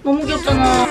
너무 귀엽잖아.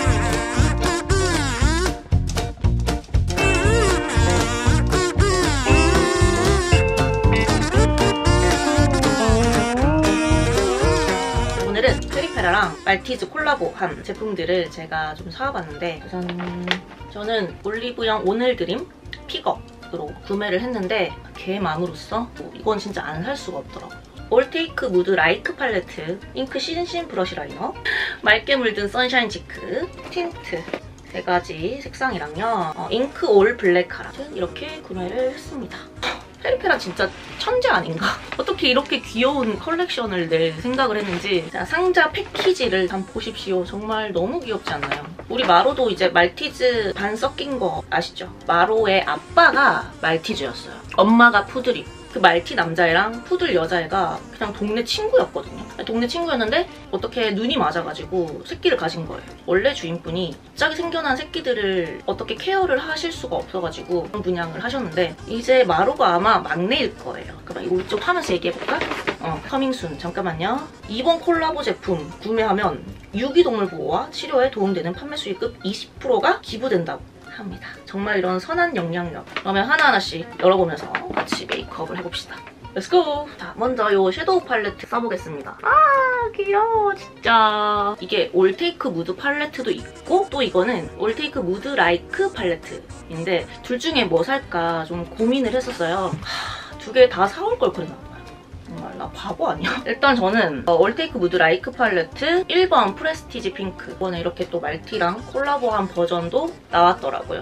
오늘은 크리페라랑 말티즈 콜라보한 제품들을 제가 좀 사와봤는데, 우선 저는 올리브영 오늘드림 픽업으로 구매를 했는데 걔 맘으로써 이건 진짜 안 살 수가 없더라고요. 올테이크 무드 라이크 팔레트, 잉크 신신 브러쉬 라이너, 맑게 물든 선샤인 치크, 틴트 3가지 색상이랑요, 잉크 올 블랙 카라 이렇게 구매를 했습니다. 페리페라 진짜 천재 아닌가? 어떻게 이렇게 귀여운 컬렉션을 낼 생각을 했는지. 자, 상자 패키지를 한번 보십시오. 정말 너무 귀엽지 않나요? 우리 마로도 이제 말티즈 반 섞인 거 아시죠? 마로의 아빠가 말티즈였어요. 엄마가 푸들이고. 그 말티 남자애랑 푸들 여자애가 그냥 동네 친구였거든요. 동네 친구였는데 어떻게 눈이 맞아가지고 새끼를 가진 거예요. 원래 주인분이 갑자기 생겨난 새끼들을 어떻게 케어를 하실 수가 없어가지고 분양을 하셨는데, 이제 마로가 아마 막내일 거예요. 그럼 이거 좀 하면서 얘기해볼까? 커밍순. 잠깐만요. 이번 콜라보 제품 구매하면 유기동물 보호와 치료에 도움되는 판매 수익금 20%가 기부된다고 합니다. 정말 이런 선한 영향력. 그러면 하나하나씩 열어보면서 같이 메이크업을 해봅시다. 렛츠고! 자, 먼저 이 섀도우 팔레트 써보겠습니다. 아, 귀여워, 진짜. 이게 올테이크 무드 팔레트도 있고, 또 이거는 올테이크 무드 라이크 팔레트인데, 둘 중에 뭐 살까 좀 고민을 했었어요. 두 개 다 사올 걸 그랬나 봐요. 정말 나 바보 아니야? 일단 저는 올테이크 무드 라이크 팔레트 1번 프레스티지 핑크. 이번에 이렇게 또 말티랑 콜라보한 버전도 나왔더라고요.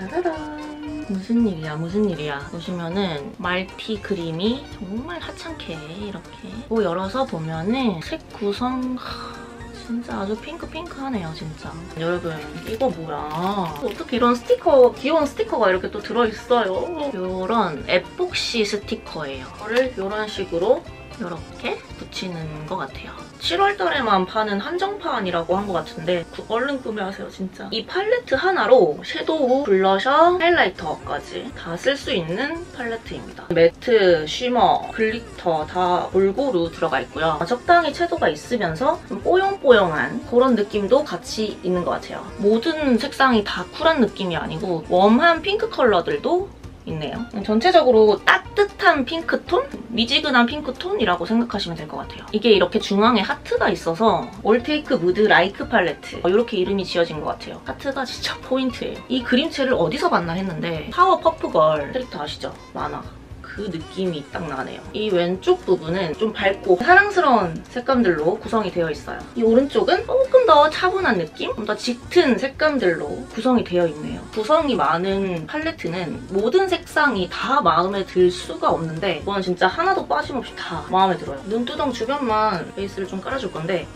짜라란. 무슨 일이야. 보시면은 말티 그림이 정말 하찮게 이렇게 열어서 보면은 색 구성 진짜 아주 핑크핑크하네요, 진짜. 여러분, 이거 뭐야? 어떻게 이런 스티커, 귀여운 스티커가 이렇게 또 들어있어요? 이런 에폭시 스티커예요. 이거를 이런 식으로 이렇게 붙이는 것 같아요. 7월달에만 파는 한정판이라고 한 것 같은데 얼른 구매하세요, 진짜. 이 팔레트 하나로 섀도우, 블러셔, 하이라이터까지 다 쓸 수 있는 팔레트입니다. 매트, 쉬머, 글리터 다 골고루 들어가 있고요. 적당히 채도가 있으면서 좀 뽀용뽀용한 그런 느낌도 같이 있는 것 같아요. 모든 색상이 다 쿨한 느낌이 아니고 웜한 핑크 컬러들도 있네요. 전체적으로 따뜻한 핑크톤? 미지근한 핑크톤이라고 생각하시면 될 것 같아요. 이게 이렇게 중앙에 하트가 있어서 올테이크 무드 라이크 팔레트, 이렇게 이름이 지어진 것 같아요. 하트가 진짜 포인트예요. 이 그림체를 어디서 봤나 했는데 파워 퍼프걸 캐릭터 아시죠? 만화. 그 느낌이 딱 나네요. 이 왼쪽 부분은 좀 밝고 사랑스러운 색감들로 구성이 되어 있어요. 이 오른쪽은 조금 더 차분한 느낌? 좀 더 짙은 색감들로 구성이 되어 있네요. 구성이 많은 팔레트는 모든 색상이 다 마음에 들 수가 없는데 이건 진짜 하나도 빠짐없이 다 마음에 들어요. 눈두덩 주변만 베이스를 좀 깔아줄 건데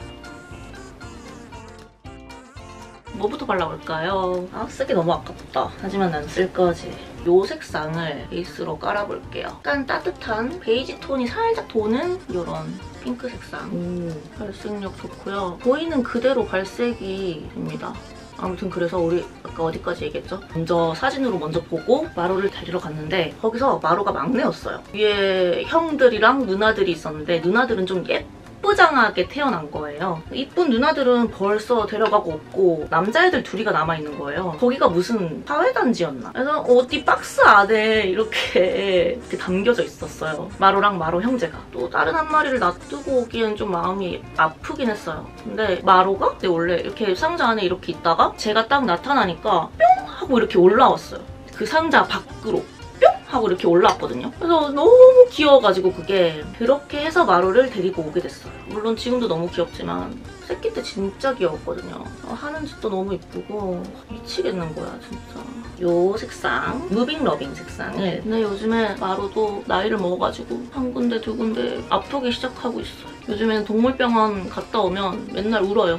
뭐부터 발라볼까요? 쓰기 너무 아깝다. 하지만 난 쓸 거지. 이 색상을 베이스로 깔아볼게요. 약간 따뜻한 베이지 톤이 살짝 도는 이런 핑크 색상. 발색력 좋고요. 보이는 그대로 발색이 됩니다. 아무튼 그래서 우리 아까 어디까지 얘기했죠? 먼저 사진으로 보고 마로를 데리러 갔는데 거기서 마로가 막내였어요. 위에 형들이랑 누나들이 있었는데 누나들은 좀 예쁘장하게 태어난 거예요. 이쁜 누나들은 벌써 데려가고 없고 남자애들 둘이가 남아있는 거예요. 거기가 무슨 사회단지였나? 그래서 어디 박스 안에 이렇게 담겨져 있었어요. 마로랑 마로 형제가. 또 다른 한 마리를 놔두고 오기엔 좀 마음이 아프긴 했어요. 근데 마로가 원래 이렇게 상자 안에 이렇게 있다가 제가 딱 나타나니까 뿅! 하고 이렇게 올라왔어요. 그 상자 밖으로. 하고 이렇게 올라왔거든요. 그래서 너무 귀여워가지고 그렇게 해서 마로를 데리고 오게 됐어요. 물론 지금도 너무 귀엽지만 새끼 때 진짜 귀여웠거든요. 하는 짓도 너무 이쁘고 미치겠는 거야, 진짜. 요 색상, 무빙 러빙 색상을. 근데 요즘에 마로도 나이를 먹어가지고 한 군데 두 군데 아프기 시작하고 있어요. 요즘에는 동물병원 갔다 오면 맨날 울어요.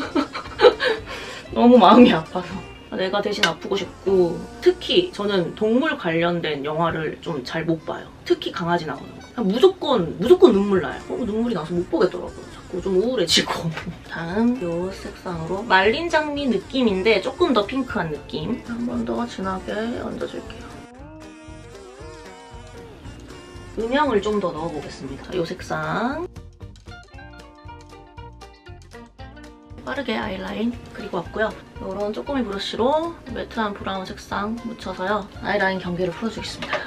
너무 마음이 아파서. 내가 대신 아프고 싶고, 특히 저는 동물 관련된 영화를 좀 잘 못 봐요. 특히 강아지 나오는 거. 무조건 눈물 나요. 눈물이 나서 못 보겠더라고요. 자꾸 좀 우울해지고. 다음 이 색상으로 말린 장미 느낌인데 조금 더 핑크한 느낌. 한 번 더 진하게 얹어줄게요. 음영을 좀 더 넣어보겠습니다. 이 색상. 빠르게 아이라인 그리고 왔고요. 이런 쪼꼬미 브러쉬로 매트한 브라운 색상 묻혀서요. 아이라인 경계를 풀어주겠습니다.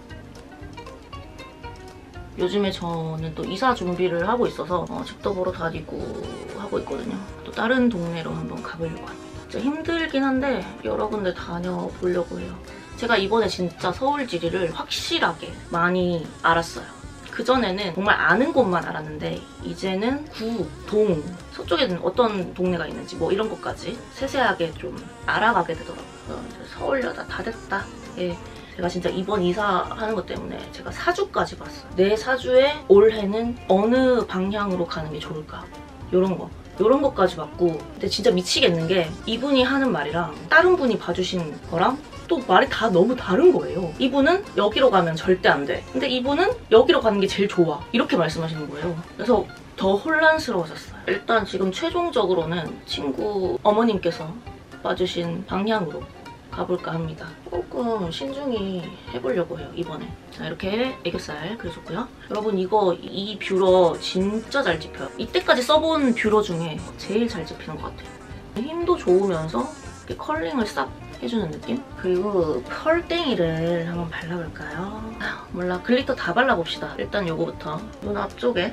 요즘에 저는 또 이사 준비를 하고 있어서 집도 보러 다니고 하고 있거든요. 또 다른 동네로 한번 가보려고 합니다. 진짜 힘들긴 한데 여러 군데 다녀보려고 해요. 제가 이번에 진짜 서울 지리를 확실하게 많이 알았어요. 그전에는 정말 아는 곳만 알았는데 이제는 구, 동, 서쪽에는 어떤 동네가 있는지 뭐 이런 것까지 세세하게 좀 알아가게 되더라고요. 서울 여자 다 됐다. 예. 제가 진짜 이번 이사하는 것 때문에 제가 사주까지 봤어요. 내 사주에 올해는 어느 방향으로 가는 게 좋을까? 이런 것까지 봤고, 근데 진짜 미치겠는 게 이분이 하는 말이랑 다른 분이 봐주신 거랑 또 말이 다 너무 다른 거예요. 이분은 여기로 가면 절대 안 돼. 근데 이분은 여기로 가는 게 제일 좋아. 이렇게 말씀하시는 거예요. 그래서 더 혼란스러워졌어요. 일단 지금 최종적으로는 친구 어머님께서 봐주신 방향으로 가볼까 합니다. 조금 신중히 해보려고 해요, 이번에. 자, 이렇게 애교살 그려줬고요. 여러분 이 뷰러 진짜 잘 집혀요. 이때까지 써본 뷰러 중에 제일 잘 집히는 것 같아요. 힘도 좋으면서 이렇게 컬링을 싹 해주는 느낌? 그리고 펄땡이를 한번 발라볼까요? 몰라, 글리터 다 발라봅시다. 일단 요거부터 눈 앞쪽에.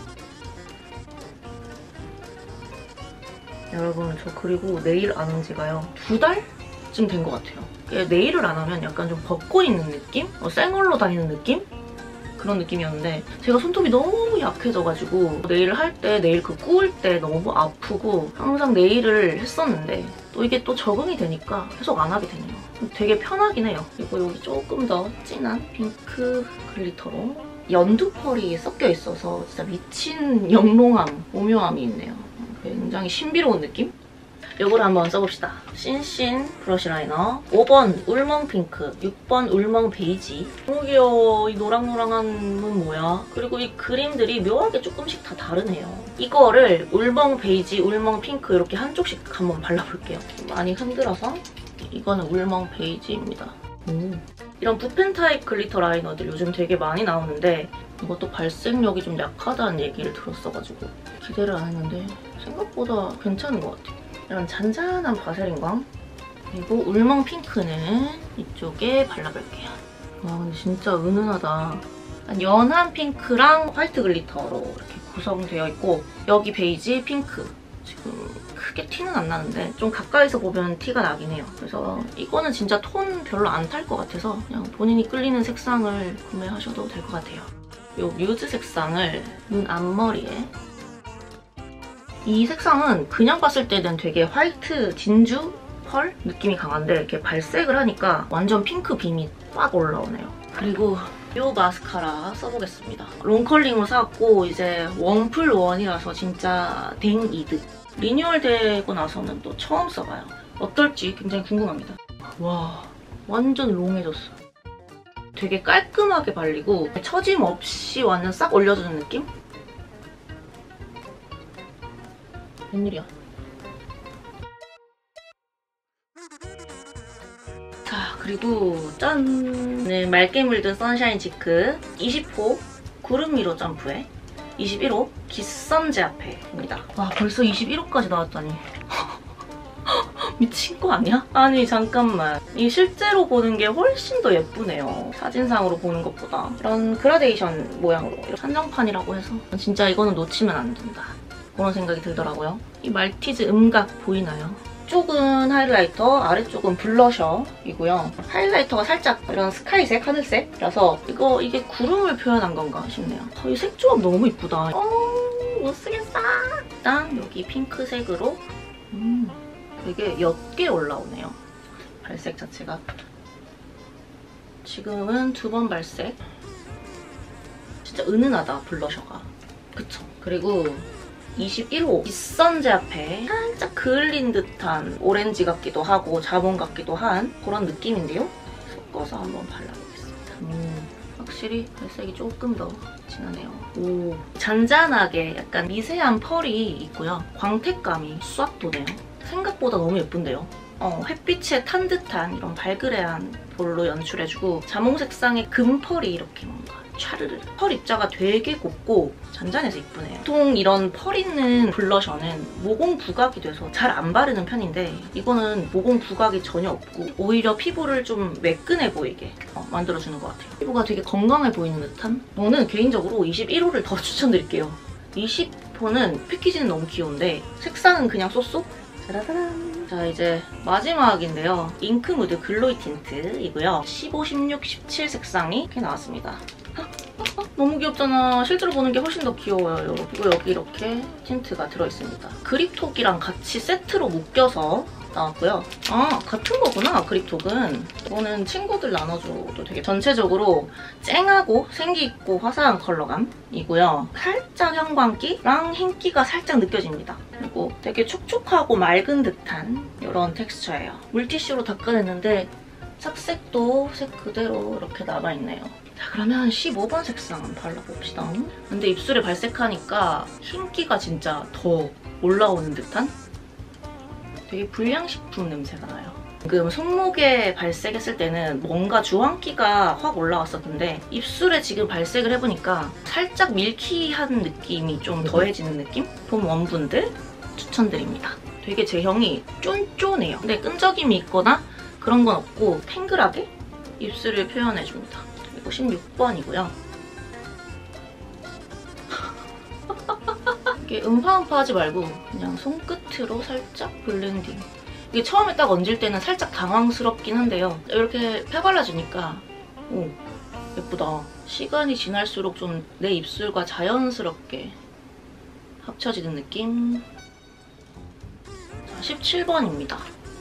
여러분 저 그리고 네일 안 한 지가요 2달쯤 된 것 같아요. 네일을 안 하면 약간 좀 벚꽃 있는 느낌? 쌩얼로 다니는 느낌? 그런 느낌이었는데 제가 손톱이 너무 약해져가지고 네일을 할 때 네일 구울 때 너무 아프고 항상 네일을 했었는데 또 이게 또 적응이 되니까 계속 안 하게 되네요. 되게 편하긴 해요. 그리고 여기 조금 더 진한 핑크 글리터로 연두 펄이 섞여 있어서 진짜 미친 영롱함, 오묘함이 있네요. 굉장히 신비로운 느낌? 이거를 한번 써봅시다. 신신 브러쉬 라이너 5번 울멍 핑크, 6번 울멍 베이지. 너무 귀여워. 이 노랑노랑함은 뭐야? 그리고 이 그림들이 묘하게 조금씩 다 다르네요. 이거를 울멍 베이지, 울멍 핑크 이렇게 한쪽씩 한번 발라볼게요. 많이 흔들어서. 이거는 울멍 베이지입니다. 이런 붓펜 타입 글리터 라이너들 요즘 되게 많이 나오는데 이것도 발색력이 좀 약하다는 얘기를 들었어가지고 기대를 안 했는데 생각보다 괜찮은 것 같아요. 이런 잔잔한 바세린광. 그리고 울멍 핑크는 이쪽에 발라볼게요. 와 근데 진짜 은은하다. 연한 핑크랑 화이트 글리터로 이렇게 구성되어 있고 여기 베이지, 핑크. 지금 크게 티는 안 나는데 좀 가까이서 보면 티가 나긴 해요. 그래서 이거는 진짜 톤 별로 안 탈 것 같아서 그냥 본인이 끌리는 색상을 구매하셔도 될 것 같아요. 이 뮤즈 색상을 눈 앞머리에. 이 색상은 그냥 봤을 때는 되게 화이트 진주 펄 느낌이 강한데 이렇게 발색을 하니까 완전 핑크 빔이 빡 올라오네요. 그리고 이 마스카라 써보겠습니다. 롱컬링으로 사왔고 이제 원풀원이라서 진짜 댕이득. 리뉴얼 되고 나서는 또 처음 써봐요. 어떨지 굉장히 궁금합니다. 와 완전 롱해졌어. 되게 깔끔하게 발리고 처짐 없이 완전 싹 올려주는 느낌? 웬일이야? 자 그리고 짠! 네, 맑게 물든 선샤인 치크 20호 구름 위로 점프해 21호 깃선 제압해입니다. 와 벌써 21호까지 나왔다니 미친 거 아니야? 아니 잠깐만 이 실제로 보는 게 훨씬 더 예쁘네요. 사진상으로 보는 것보다 이런 그라데이션 모양으로 이런 한정판이라고 해서 진짜 이거는 놓치면 안 된다 그런 생각이 들더라고요. 이 말티즈 음각 보이나요? 쪽은 하이라이터, 아래쪽은 블러셔이고요. 하이라이터가 살짝 이런 스카이색, 하늘색이라서 이게 구름을 표현한 건가 싶네요. 이 색조합 너무 이쁘다. 못 쓰겠어. 일단 여기 핑크색으로 되게 옅게 올라오네요. 발색 자체가. 지금은 2번 발색. 진짜 은은하다, 블러셔가. 그쵸? 그리고 21호 빗선 제압해 살짝 그을린 듯한 오렌지 같기도 하고 자몽 같기도 한 그런 느낌인데요? 섞어서 한번 발라보겠습니다. 확실히 발색이 조금 더 진하네요. 오, 잔잔하게 약간 미세한 펄이 있고요. 광택감이 싹 도네요. 생각보다 너무 예쁜데요? 햇빛에 탄 듯한 이런 발그레한 볼로 연출해주고 자몽 색상의 금펄이 이렇게 뭔가 촤르르. 펄 입자가 되게 곱고 잔잔해서 이쁘네요. 보통 이런 펄 있는 블러셔는 모공 부각이 돼서 잘 안 바르는 편인데 이거는 모공 부각이 전혀 없고 오히려 피부를 좀 매끈해 보이게 만들어주는 것 같아요. 피부가 되게 건강해 보이는 듯한? 저는 개인적으로 21호를 더 추천드릴게요. 20호는 패키지는 너무 귀여운데 색상은 그냥 쏘쏘? 짜라란. 자, 이제 마지막인데요. 잉크무드 글로이 틴트이고요. 15, 16, 17 색상이 이렇게 나왔습니다. 너무 귀엽잖아. 실제로 보는 게 훨씬 더 귀여워요. 그리고 여기 이렇게 틴트가 들어있습니다. 그립톡이랑 같이 세트로 묶여서 나왔고요. 아, 같은 거구나, 그립톡은. 이거는 친구들 나눠줘도 되게 전체적으로 쨍하고 생기있고 화사한 컬러감이고요. 살짝 형광기랑 흰기가 살짝 느껴집니다. 그리고 되게 촉촉하고 맑은 듯한 이런 텍스처예요. 물티슈로 닦아냈는데 착색도 색 그대로 이렇게 남아있네요. 자, 그러면 15번 색상 한번 발라봅시다. 근데 입술에 발색하니까 흰기가 진짜 더 올라오는 듯한? 되게 불량식품 냄새가 나요. 방금 손목에 발색했을 때는 뭔가 주황기가 확 올라왔었는데 입술에 지금 발색을 해보니까 살짝 밀키한 느낌이 좀 더해지는 느낌? 봄 원분들 추천드립니다. 되게 제형이 쫀쫀해요. 근데 끈적임이 있거나 그런 건 없고 탱글하게 입술을 표현해줍니다. 그리고 16번이고요. 이게 음파음파하지 말고 그냥 손끝으로 살짝 블렌딩. 이게 처음에 딱 얹을 때는 살짝 당황스럽긴 한데요. 이렇게 펴발라주니까 오, 예쁘다. 시간이 지날수록 좀 내 입술과 자연스럽게 합쳐지는 느낌. 자, 17번입니다.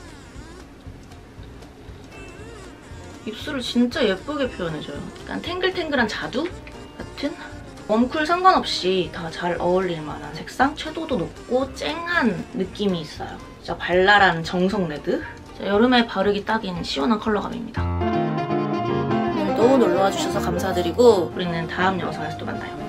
입술을 진짜 예쁘게 표현해줘요. 약간 탱글탱글한 자두 같은? 웜쿨 상관없이 다 잘 어울릴 만한 색상? 채도도 높고 쨍한 느낌이 있어요. 진짜 발랄한 정석 레드. 여름에 바르기 딱인 시원한 컬러감입니다. 오늘도 놀러와 주셔서 감사드리고 우리는 다음 영상에서 또 만나요.